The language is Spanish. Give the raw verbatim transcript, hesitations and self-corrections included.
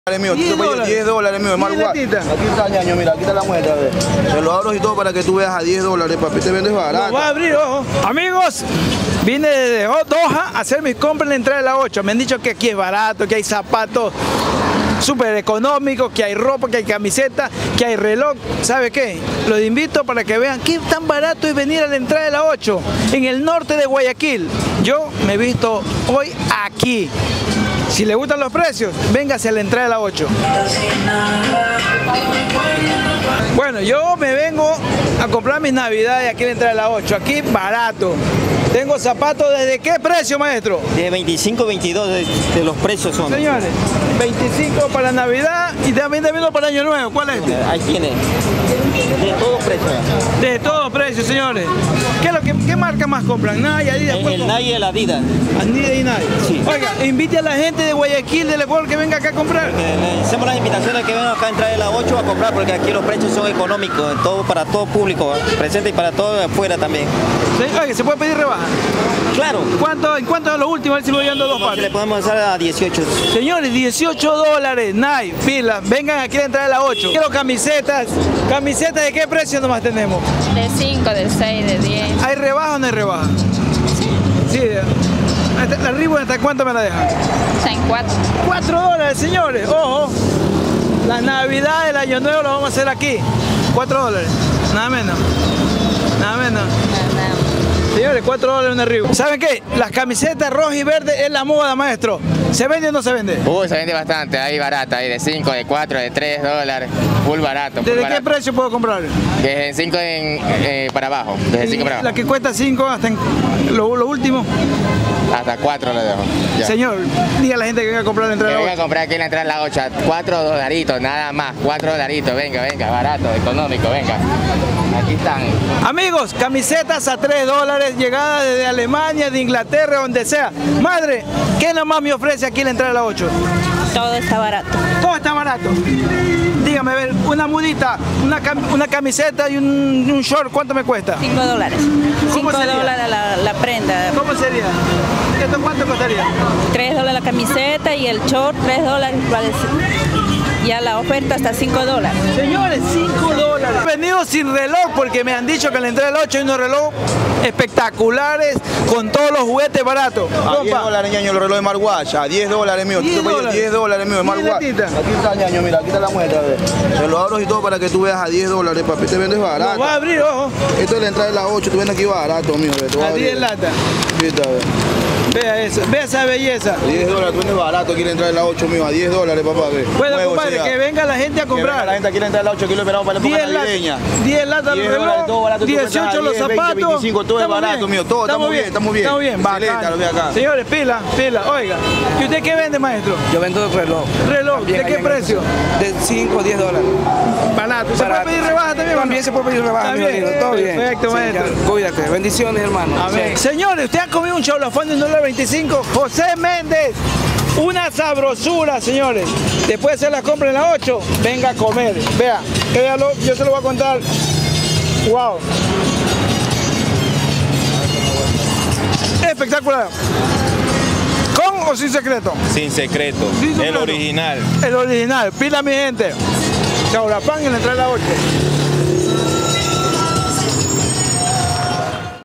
Mío, diez dólares, diez dólares mío, Smart Watch. Aquí está, ñaño, mira, aquí está la muestra, a ver. Te lo abro y todo para que tú veas a diez dólares, papi, te vendes barato. Lo va a abrir, ojo. Amigos, vine de Doha a hacer mis compras en la entrada de la ocho. Me han dicho que aquí es barato, que hay zapatos súper económicos, que hay ropa, que hay camiseta, que hay reloj. ¿Sabe qué? Los invito para que vean qué tan barato es venir a la entrada de la ocho, en el norte de Guayaquil. Yo me he visto hoy aquí. Si le gustan los precios, véngase a la entrada de la ocho. Bueno, yo me vengo a comprar mis navidades aquí en la entrada de la ocho. Aquí barato. Tengo zapatos ¿desde qué precio, maestro? De veinticinco, veintidós de, de los precios son. Señores, veinticinco para Navidad y también de para Año Nuevo. ¿Cuál es este? Ahí tiene. De todos precios. De todos precios, señores. ¿Qué, es lo que, ¿Qué marca más compran? Nike, Adidas. El, el Nike y el Adidas. Adidas y Nike. Sí. Oiga, invite a la gente de Guayaquil, del Ecuador, que venga acá a comprar. Le, le hacemos las invitaciones que vengan acá a entrar de la ocho a comprar, porque aquí los precios son económicos, todo para todo público, ¿eh? Presente y para todo afuera también. Sí, oiga, ¿se puede pedir rebaja? Claro. ¿Cuánto, ¿En cuánto es lo último? A ver si voy dando dos no, partes. Le podemos hacer a dieciocho. Señores, dieciocho dólares, Nike, pilas, vengan aquí a entrar a la ocho. Quiero camisetas. ¿Camisetas de qué precio nomás tenemos? De cinco, de seis, de diez. ¿Hay rebaja o no hay rebaja? Sí. Sí, la Reebok, ¿hasta cuánto me la dejan? Está en cuatro. cuatro dólares, señores, ojo. La Navidad, el Año Nuevo lo vamos a hacer aquí. cuatro dólares, nada menos. Nada menos. Nada. Señores, cuatro dólares una Reebok. ¿Saben qué? Las camisetas rojas y verdes es la moda, maestro. ¿Se vende o no se vende? Uy, se vende bastante, ahí barata, ahí de cinco, de cuatro, de tres dólares, full barato. Full ¿Desde barato. qué precio puedo comprar? Desde cinco en, eh, para abajo, desde cinco para abajo. La que cuesta cinco hasta en lo, lo último. Hasta cuatro lo dejo. Ya. Señor, diga a la gente que venga a comprar la entrada. Que venga a comprar aquí en la entrada de la ocho, cuatro dolaritos, nada más, cuatro dolaritos, venga, venga, barato, económico, venga. Aquí están. Amigos, camisetas a tres dólares, llegadas desde Alemania, de Inglaterra, donde sea. Madre, ¿qué nomás me ofrece aquí en la entrada de la ocho? Todo está barato. Todo está barato. Dígame, a ver, una mudita, una, cam una camiseta y un, un short, ¿cuánto me cuesta? cinco dólares. cinco dólares la, la prenda. ¿Cómo sería? ¿Esto cuánto costaría? tres dólares la camiseta y el short, tres dólares. Ya la oferta hasta cinco dólares. Señores, cinco dólares. He venido sin reloj porque me han dicho que en la entrada del ocho hay unos relojes espectaculares con todos los juguetes baratos. A diez dólares, ñaño, el reloj de Smart Watch. A diez dólares mío. diez dólares mío, Smart Watch. Aquí está, ñaño, mira, aquí está la muestra, a ver. Te lo abro y todo para que tú veas a diez dólares, papi, te vendes barato. Lo va a abrir, ojo. Esto es la entrada de la ocho, tú vienes aquí barato, mío. A diez lata. Sí, está bien. Vea eso, vea esa belleza. diez dólares, tú vendes barato aquí en la entrada de la ocho, mío. A diez dólares, papá, ve. Bueno, compadre, que venga la gente a comprar. La gente aquí en la entrada de la ocho, aquí lo esperamos para la época navideña. diez latas de reloj, dieciocho los zapatos. veinticinco, todo es barato, mío. Todo, estamos bien, estamos bien. Estamos bien, excelente, lo ve acá. Señores, pila, pila, oiga. ¿Y usted qué vende, maestro? Yo vendo reloj. ¿Reloj? ¿De qué precio? De cinco o diez dólares. Barato. ¿Se puede pedir rebaja también? También se puede pedir rebaja, mi amigo. Todo bien. Perfecto, maestro. Cuídate. Bendiciones, hermano. Amén. Señores, ¿usted ha comido un chaulafón de un dólar veinticinco? José Méndez. Una sabrosura, señores. Después de hacer la compra en la ocho, venga a comer. Vea, véalo, yo se lo voy a contar. Wow. Espectacular. ¿Con o sin secreto? Sin secreto. Sin secreto. El original. El original. Pila, mi gente. Chaulafán en la entrada de la ocho.